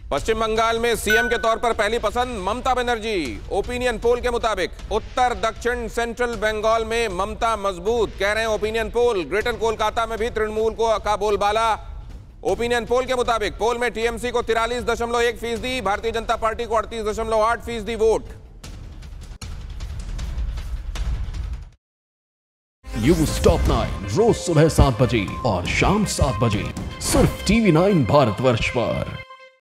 पश्चिम बंगाल में सीएम के तौर पर पहली पसंद ममता बनर्जी। ओपिनियन पोल के मुताबिक उत्तर दक्षिण सेंट्रल बंगाल में ममता मजबूत, कह रहे हैं ओपिनियन पोल। ग्रेटर कोलकाता में भी तृणमूल का बोलबाला। ओपिनियन पोल के मुताबिक पोल में टीएमसी को 43.1%, भारतीय जनता पार्टी को 38.8% वोट। न्यूज़ टॉप 9 रोज सुबह 7 बजे और शाम 7 बजे सिर्फ TV9 भारतवर्ष पर।